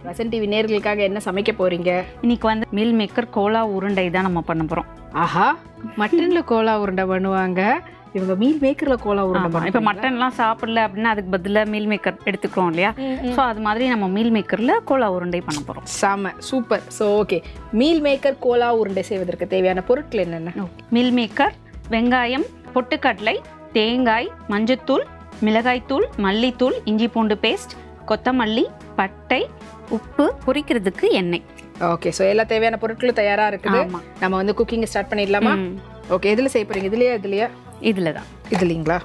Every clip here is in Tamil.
வசந்த் டிவி நேயர்களுக்காக என்ன சமைக்க போறீங்க? இன்னைக்கு வந்து மீல் மேக்கர் கோலா உருண்டை தான் நம்ம பண்ண போறோம். ஆஹா, மட்டன்ல கோலா உருண்டை பண்ணுவாங்க, இவங்க மீல் மேக்கர்ல கோலா உருண்டை பண்ணுவாங்க. இப்போ மட்டன்லாம் சாப்பிடல அப்படின்னா அதுக்கு பதிலாக மீல் மேக்கர் எடுத்துக்கிறோம் இல்லையா? ஸோ அது மாதிரி நம்ம மீல் மேக்கரில் கோலா உருண்டை பண்ண போகிறோம். செம super. So okay, meal maker கோலா உருண்டை செய்வதற்கு தேவையான பொருட்கள் என்னென்ன? மீல் மேக்கர், வெங்காயம், பொட்டுக்கடலை, தேங்காய், மஞ்சத்தூள், மிளகாய்த்தூள், மல்லித்தூள், இஞ்சி பூண்டு பேஸ்ட், கொத்தமல்லி, பட்டை, உப்பு, பொரிக்கிறதுக்கு எண்ணெய். ஓகே, ஸோ எல்லா தேவையான பொருட்களும் தயாராக இருக்குது. நம்ம வந்து குக்கிங் ஸ்டார்ட் பண்ணிடலாமா? ஓகே, எதில் செய்ய போகிறீங்க? இதுலையா? இதில் தான். இதுலைங்களா?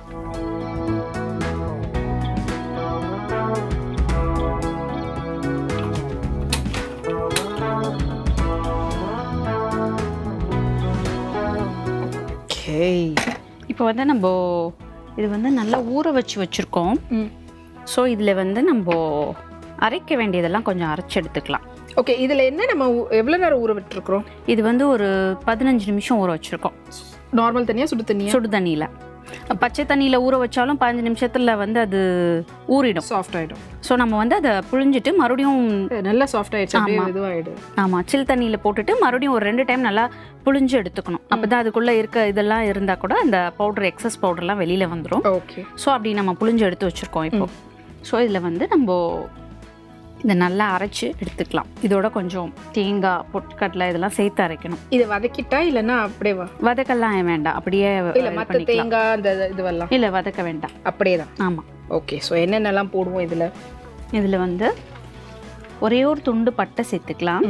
ஓகே, இப்போ வந்து நம்ம இது வந்து நல்லா ஊற வச்சுருக்கோம். ஸோ இதில் வந்து நம்ம அரைக்க வேண்டியதெல்லாம் கொஞ்சம் அரைச்சி எடுத்துக்கலாம். ஓகே, இதில் என்ன நம்ம எவ்வளோ நேரம் ஊற விட்டுருக்குறோம்? இது வந்து ஒரு 15 நிமிஷம் ஊற வச்சுருக்கோம். நார்மல் தண்ணியா சுடு தண்ணியா? சுடு தண்ணியில். பச்சை தண்ணியில் ஊற வச்சாலும் 15 நிமிஷத்தில் வந்து அது ஊறிடும், சாஃப்ட் ஆகிடும். ஸோ நம்ம வந்து அதை புழிஞ்சிட்டு மறுபடியும் நல்லா சாஃப்ட் ஆகிடுச்சு, அப்படியே இதுவாகிடும். ஆமாம், சில் தண்ணியில் போட்டுட்டு மறுபடியும் ஒரு 2 டைம் நல்லா புழிஞ்சு எடுத்துக்கணும். அப்போ தான் அதுக்குள்ளே இருக்க இதெல்லாம் இருந்தால் கூட அந்த பவுடர், எக்ஸஸ் பவுடர்லாம் வெளியில் வந்துடும். ஓகே, ஸோ அப்படி நம்ம புழிஞ்சு எடுத்து வச்சுருக்கோம் இப்போ. ஸோ இதில் வந்து நம்ம இதை நல்லா அரைச்சி எடுத்துக்கலாம். இதோட கொஞ்சம் தேங்காய், பொட்டுக்கடலை இதெல்லாம் சேர்த்து அரைக்கணும். இதை வதக்கிட்டா இல்லைன்னா அப்படியே வதக்கெல்லாம் வேண்டாம், அப்படியே இல்லை மற்ற தேங்காய் அந்த இதுவெல்லாம் இல்லை வதக்க வேண்டாம், அப்படியே தான். ஆமாம். ஓகே, ஸோ என்னென்னலாம் போடுவோம் இதில்? இதில் வந்து ஒரே ஒரு துண்டு பட்டை சேர்த்துக்கலாம்.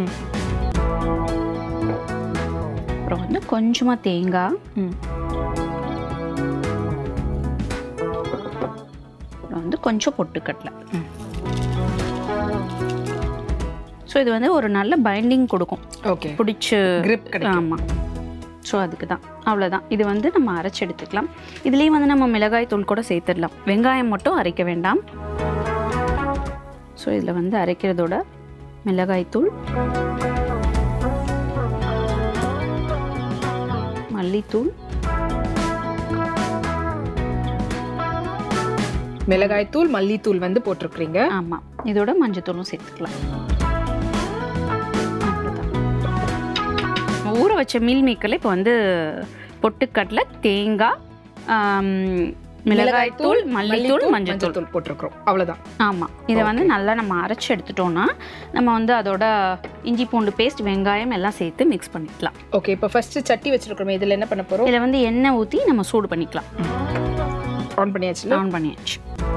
அப்புறம் வந்து கொஞ்சமாக தேங்காய், அப்புறம் வந்து கொஞ்சம் பொட்டுக்கடலை. ஸோ இது வந்து ஒரு நல்ல பைண்டிங் கொடுக்கும். ஓகே, பிடிச்சி கிரிப் கிடைக்கும். ஆமாம், ஸோ அதுக்கு தான். அவ்வளோதான். இது வந்து நம்ம அரைச்சி எடுத்துக்கலாம். இதுலேயும் வந்து நம்ம மிளகாய் தூள் கூட சேர்த்துடலாம். வெங்காயம் மட்டும் அரைக்க வேண்டாம். ஸோ இதில் வந்து அரைக்கிறதோட மிளகாய் தூள், மல்லித்தூள், மிளகாய் தூள், மல்லித்தூள் வந்து போட்டிருக்கிறீங்க. ஆமாம், இதோட மஞ்சத்தூளும் சேர்த்துக்கலாம். ஊற வச்ச மீல் மேக்கரில் இப்போ வந்து பொட்டுக்கடலை, தேங்காய், மிளகாய் தூள், மல்லித்தூள், மஞ்சத்தூள் போட்டிருக்கிறோம். அவ்வளோதான். ஆமாம், இதை வந்து நல்லா நம்ம அரைச்சி எடுத்துட்டோம்னா நம்ம வந்து அதோட இஞ்சி பூண்டு பேஸ்ட், வெங்காயம் எல்லாம் சேர்த்து மிக்ஸ் பண்ணிக்கலாம். ஓகே, இப்போ ஃபஸ்ட்டு சட்டி வச்சுருக்கிறோம். இதில் என்ன பண்ண போகிறோம்? இதில் வந்து எண்ணெய் ஊற்றி நம்ம சூடு பண்ணிக்கலாம். ஆன் பண்ணியாச்சு. ஆன் பண்ணியாச்சு.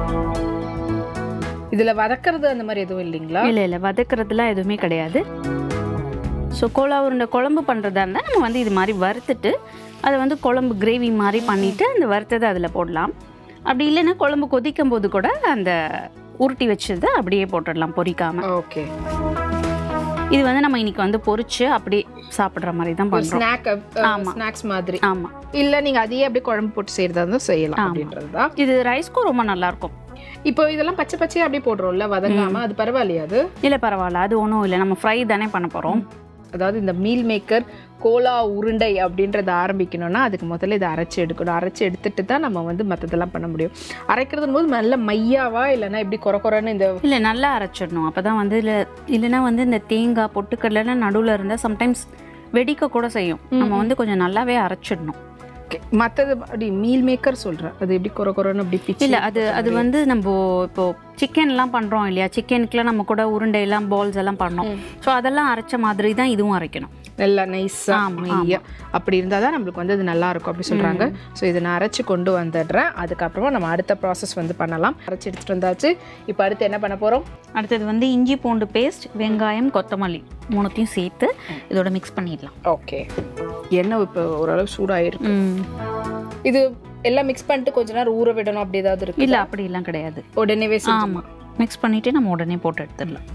இதில் வதக்கிறது அந்த மாதிரி எதுவும் இல்லைங்களா? இல்லை, வதக்கிறதுலாம் எதுவுமே கிடையாது. ஸோ கோலா உருண்டை குழம்பு பண்ணுறதா இருந்தால் நம்ம வந்து இது மாதிரி வறுத்துட்டு அதை வந்து குழம்பு கிரேவி மாதிரி பண்ணிவிட்டு அந்த வறுத்ததை அதில் போடலாம். அப்படி இல்லைன்னா குழம்பு கொதிக்கும் போது கூட அந்த உருட்டி வச்சதை அப்படியே போட்டுடலாம் பொரிக்காமல். ஓகே, இது வந்து நம்ம இன்னைக்கு வந்து பொரிச்சு அப்படியே சாப்பிட்ற மாதிரி தான் பண்ணுறோம். ஸ்நாக்ஸ் மாதிரி. ஆமாம், இல்லை நீங்கள் அதையே அப்படியே குழம்பு போட்டு செய்கிறதா இருந்தால் செய்யலாம் அப்படின்றது தான். இது ரைஸ்க்கும் ரொம்ப நல்லாயிருக்கும். இப்போ இதெல்லாம் பச்சை பச்சையாக அப்படியே போடுறோம்ல, வதங்காமல், அது பரவாயில்லையா? அது இல்லை, பரவாயில்ல, அது ஒன்றும் இல்லை. நம்ம ஃப்ரை தானே பண்ண போகிறோம். அதாவது இந்த மீல் மேக்கர் கோலா உருண்டை அப்படின்றத ஆரம்பிக்கணும்னா அதுக்கு முதல்ல இதை அரைச்சி எடுக்கணும். அரைச்சி எடுத்துட்டு தான் நம்ம வந்து மற்றதெல்லாம் பண்ண முடியும். அரைக்கிறதும் போது நல்ல மையாவா இல்லைன்னா இப்படி குறைன்னு இந்த இல்லை நல்லா அரைச்சிடணும். அப்போ தான் வந்து இல்லைன்னா வந்து இந்த தேங்காய், பொட்டுக்கடலைலாம் நடுவில் இருந்தால் சம்டைம்ஸ் வெடிக்க கூட செய்யும். நம்ம வந்து கொஞ்சம் நல்லாவே அரைச்சிடணும். ஓகே, மற்றது அப்படி மீல் மேக்கர் சொல்கிறேன், அது எப்படி குறைன்னு அப்படி பிச்சு? இல்லை, அது வந்து நம்ம இப்போ சிக்கன்லாம் பண்ணுறோம் இல்லையா, சிக்கனுக்குலாம் நம்ம கூட உருண்டையெல்லாம் பால்ஸ் எல்லாம் பண்ணோம். ஸோ அதெல்லாம் அரைச்ச மாதிரி தான் இதுவும் அரைக்கணும். நல்லா நைஸாக அப்படி இருந்தால் தான் நம்மளுக்கு வந்து அது நல்லாயிருக்கும் அப்படி சொல்கிறாங்க. ஸோ இதை நான் அரைச்சி கொண்டு வந்துடுறேன். அதுக்கப்புறமா நம்ம அடுத்த ப்ராசஸ் வந்து பண்ணலாம். அரைச்சி எடுத்துகிட்டு வந்தாச்சு. இப்போ அடுத்து என்ன பண்ண போகிறோம்? அடுத்தது வந்து இஞ்சி பூண்டு பேஸ்ட், வெங்காயம், கொத்தமல்லி மூணுத்தையும் சேர்த்து இதோட மிக்ஸ் பண்ணிடலாம். ஓகே, எண்ணெய் இப்போ ஓரளவு சூடாகிருக்கு. இது எல்லாம் மிக்ஸ் பண்ணிட்டு கொஞ்ச நேரம் ஊற விடணும் அப்படி ஏதாவது இருக்கு? இல்லை, அப்படிலாம் கிடையாது. உடனே ஆமாம், மிக்ஸ் பண்ணிவிட்டு நம்ம உடனே போட்டு எடுத்துடலாம்.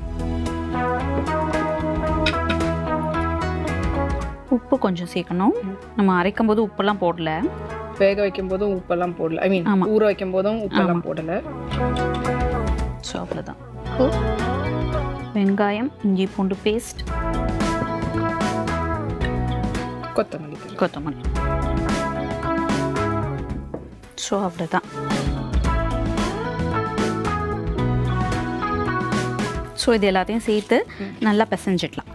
உப்பு கொஞ்சம் சேர்க்கணும். நம்ம அரைக்கும் போது உப்பெல்லாம் போடல, வேக வைக்கும் போதும் உப்பெல்லாம் போடல, ஐ மீன் ஊற வைக்கும் போதும் உப்பெல்லாம் போடல. ஸோ அவ்வளோதான். வெங்காயம், இஞ்சி பூண்டு பேஸ்ட், கொத்தமல்லி. ஸோ அவ்வளோதான். ஸோ இது எல்லாத்தையும் சேர்த்து நல்லா பிசைஞ்சிடலாம்.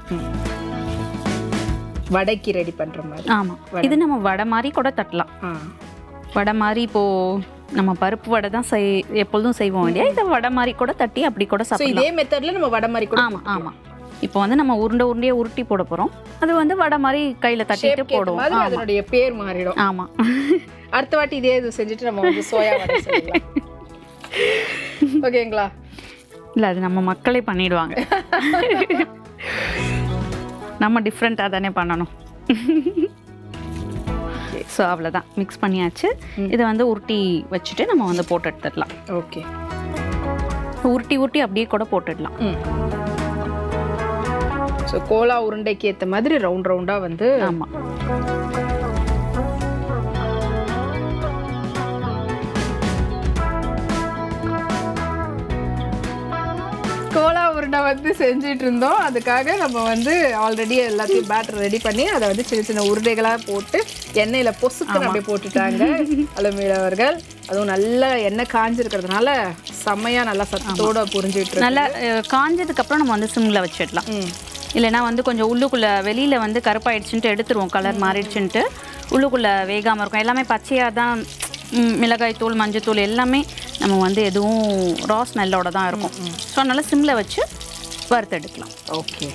வடைக்கு ரெடி பண்ணுற மாதிரி. ஆமாம், இது நம்ம வடை மாதிரி கூட தட்டலாம். வடை மாதிரி இப்போது நம்ம பருப்பு வடை தான் எப்பொழுதும் செய்வோம் இல்லையா, இதை வடை மாதிரி கூட தட்டி அப்படி கூட சாப்பிடலாம். இதே மெத்தடில் நம்ம வடை மாதிரி கூட. ஆமாம் ஆமாம். இப்போ வந்து நம்ம உருண்டையை உருட்டி போட போகிறோம். அது வந்து வடை மாதிரி கையில் தட்டிட்டு போடுவோம். அதனுடைய பேர் மாறிடும். ஆமாம். அடுத்த வாட்டி இதே இது செஞ்சுட்டு நம்ம வந்து சோயா வடை செய்யலாம். ஓகேங்களா? இல்லை, அது நம்ம மக்களே பண்ணிடுவாங்க. நம்ம டிஃப்ரெண்ட்டாக தானே பண்ணணும். ஸோ அவ்வளோதான், மிக்ஸ் பண்ணியாச்சு. இதை வந்து உருட்டி வச்சுட்டு நம்ம வந்து போட்டு எடுத்துடலாம். ஓகே, உருட்டி உருட்டி அப்படியே கூட போட்டுடலாம். ஸோ கோலா உருண்டைக்கு ஏற்ற மாதிரி ரவுண்ட் ரவுண்டாக வந்து. ஆமாம். கோலா உருண்டை வந்து செஞ்சிட்டு இருந்தோம். அதுக்காக நம்ம வந்து ஆல்ரெடி எல்லாத்தையும் பேட்டர் ரெடி பண்ணி அதை வந்து சின்ன சின்ன உருண்டைகளாக போட்டு எண்ணெயில் பொசுக்குன்னு அப்படியே போட்டுட்டாங்க அலுமையில் அவர்கள். அதுவும் நல்லா எண்ணெய் காஞ்சிருக்கிறதுனால செம்மையாக நல்லா சத்தோடு புரிஞ்சுட்டு நல்லா காஞ்சதுக்கப்புறம் நம்ம வந்து சிம்மில் வச்சிடலாம். இல்லைனா வந்து கொஞ்சம் உள்ளுக்குள்ளே வெளியில் வந்து கருப்பாயிடுச்சுன்ட்டு எடுத்துருவோம், கலர் மாறிடுச்சுன்ட்டு. உள்ளுக்குள்ளே வேகாமல் இருக்கும். எல்லாமே பச்சையாக தான், மிளகாய் தூள் மஞ்சள் தூள் எல்லாமே நம்ம வந்து எதுவும் ரா ஸ்மெல்லோட தான் இருக்கும். ஸோ அதனால் சிம்மில் வச்சு வறுத்து எடுக்கலாம். ஓகே,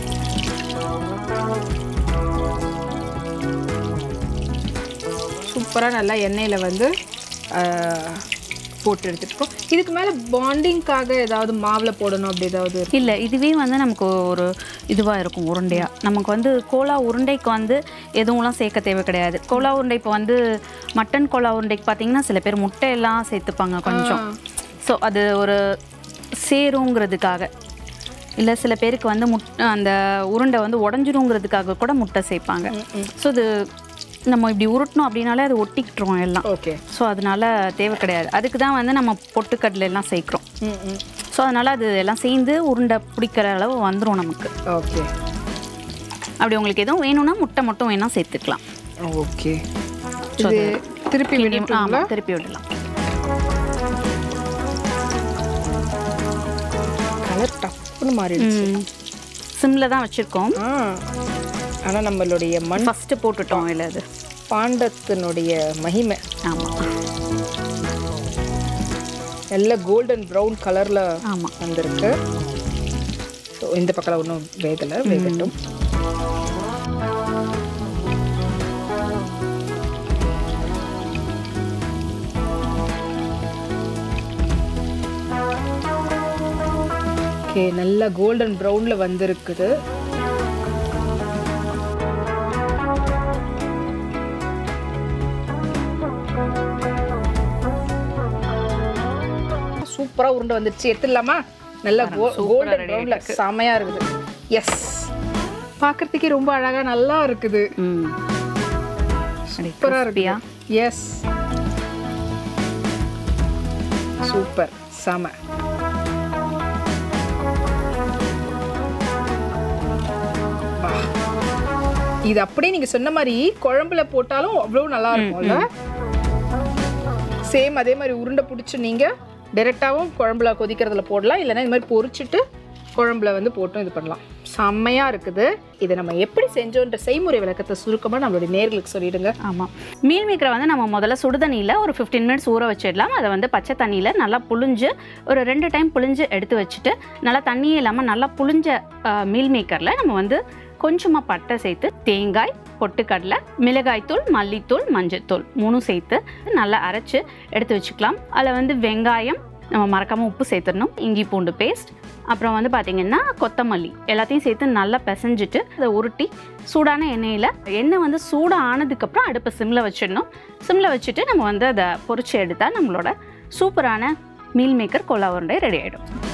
சூப்பராக நல்லா எண்ணெயில் வந்து போட்டு எடுத்துகிட்டு. இதுக்கு மேலே பாண்டிங்காக ஏதாவது மாவில் போடணும் அப்படி ஏதாவது? இல்லை, இதுவே வந்து நமக்கு ஒரு இதுவாக இருக்கும் உருண்டையாக. நமக்கு வந்து கோலா உருண்டைக்கு வந்து எதுவும்லாம் சேர்க்க தேவை கிடையாது. கோலா உருண்டை இப்போ வந்து மட்டன் கோலா உருண்டைக்கு பார்த்தீங்கன்னா சில பேர் முட்டையெல்லாம் சேர்த்துப்பாங்க கொஞ்சம். ஸோ அது ஒரு சேருங்கிறதுக்காக. இல்லை சில பேருக்கு வந்து அந்த உருண்டை வந்து உடஞ்சிருங்கிறதுக்காக கூட முட்டை சேர்ப்பாங்க. ஸோ இது நம்ம இப்படி உருட்டணும் அப்படின்னாலே அது ஒட்டிக்கிட்டுருவோம் எல்லாம். ஓகே, ஸோ அதனால தேவை கிடையாது. அதுக்கு தான் வந்து நம்ம பொட்டுக்கடலை எல்லாம் சேர்க்குறோம். ஸோ அதனால் அது எல்லாம் சேர்ந்து உருண்டை பிடிக்கிற அளவு வந்துடும் நமக்கு. ஓகே, அப்படி உங்களுக்கு எதுவும் வேணும்னா முட்டை மட்டும் வேணால் சேர்த்துக்கலாம். ஓகே, திருப்பி ஆமாம், திருப்பி விடலாம். கலர் டப்புன்னு மாறிடுச்சு. சிம்மில் தான் வச்சுருக்கோம். ஆனால் நம்மளுடைய மண் ஃபஸ்ட்டு போட்டுட்டோம். இல்லை, அது பாண்டத்தினுடைய மகிமை. ஆமாம், நல்ல கோல்டன் ப்ரௌன் கலரில் ஆமாம் வந்திருக்கு. ஸோ இந்த பக்கம் ஒன்றும் வேகலை, வேகட்டும். ஓகே, நல்ல கோல்டன் ப்ரௌனில் வந்திருக்குது. சூப்பராக உருண்டை வந்துடுச்சு. எடுத்துடலாமா? நல்லா கோல்டன் ப்ரௌன்ல செமையாக இருக்குது. எஸ், பார்க்குறதுக்கே ரொம்ப அழகாக நல்லா இருக்குது. சூப்பராக இருக்குயா? எஸ், சூப்பர், செம. இது அப்படியே நீங்கள் சொன்ன மாதிரி குழம்புல போட்டாலும் அவ்வளோ நல்லா இருக்கும்ல. சேம் அதே மாதிரி உருண்டை பிடிச்சி நீங்கள் டைரெக்டாகவும் குழம்புல கொதிக்கிறதுல போடலாம். இல்லைன்னா இது மாதிரி பொரிச்சிட்டு குழம்புல வந்து போட்டும் இது பண்ணலாம். செம்மையாக இருக்குது. இதை நம்ம எப்படி செஞ்சோன்ற செய்முறை விளக்கத்தை சுருக்கமாக நம்மளுடைய நேர்களுக்கு சொல்லிடுங்க. ஆமாம், மீல் மேக்கரை வந்து நம்ம முதல்ல சுடுதண்ணியில் ஒரு 15 மினிட்ஸ் ஊற வச்சிடலாம். அதை வந்து பச்சை தண்ணியில் நல்லா புழிஞ்சு ஒரு 2 டைம் புழிஞ்சு எடுத்து வச்சுட்டு நல்லா தண்ணியே இல்லாமல் நல்லா புழிஞ்ச மீல் மேக்கரில் நம்ம வந்து கொஞ்சமாக பட்டை சேர்த்து தேங்காய், பொட்டுக்கடலை, மிளகாய்த்தூள், மல்லித்தூள், மஞ்சத்தூள் 3 சேர்த்து நல்லா அரைச்சி எடுத்து வச்சுக்கலாம். அதில் வந்து வெங்காயம் நம்ம மறக்காமல் உப்பு சேர்த்துடணும், இஞ்சி பூண்டு பேஸ்ட், அப்புறம் வந்து பார்த்திங்கன்னா கொத்தமல்லி எல்லாத்தையும் சேர்த்து நல்லா பிசைஞ்சிட்டு அதை உருட்டி சூடான எண்ணெய் வந்து சூடாக ஆனதுக்கப்புறம் அடுப்பை சிம்மில் வச்சிடணும். சிம்மில் வச்சுட்டு நம்ம வந்து அதை பொரிச்சு எடுத்தால் நம்மளோட சூப்பரான மீல் மேக்கர் கோலா உருண்டை ரெடி ஆகிடும்.